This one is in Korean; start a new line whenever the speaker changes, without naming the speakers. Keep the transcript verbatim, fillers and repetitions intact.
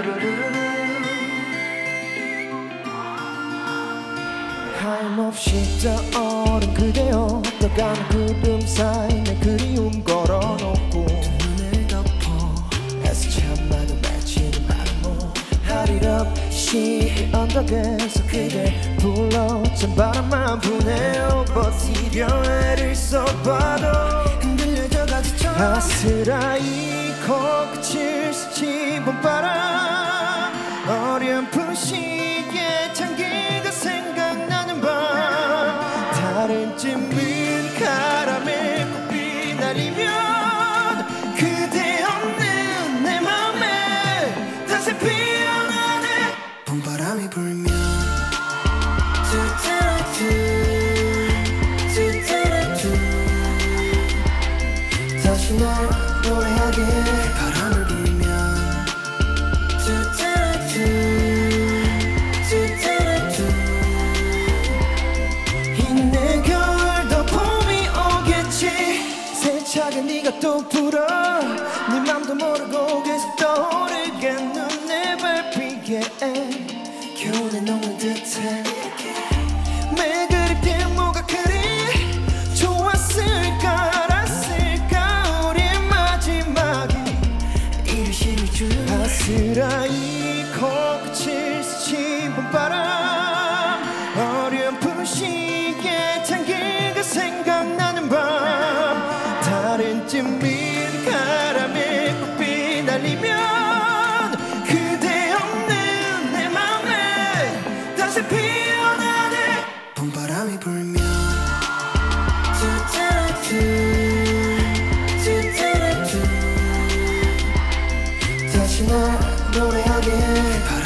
하염없이 떠오른 그대여 떠가는 구름 사이 내 그리움 걸어놓고 두 눈을 덮어 애써 참아도 맺히는 말모 하릴 없이 언덕에서 그대 불러 찬바람만 부네요 버티려 애를 써봐도 흔들려져 가지쳐 아스라이 코끝을 스친 봄바람 어렴풋 시에 향기가 생각나는 밤 다른 찜은 카라멜 꽃비 날리면 그대 없는 내 맘에 다시 피어나네 봄바람이 불면 다시 널 노래하게 바람을 불면 이내 겨울도 봄이 오겠지 세차게 네가 또 불어 네 맘도 모르고 계속 떠오르겠는 내 발피에 겨울에 녹는 듯해 매 그립게 뭐가 그리 좋았을까 알았을까 우리의 마지막이 이르실 줄 아스라이 코끝을 스친 봄바람 어렴풋 시에 향기가 생각나는 밤 다른 찜인 카라멜 꽃비 날리면 그대 없는 내 맘에 다시 피어나네 봄바람이 불면 다시 널 노래하게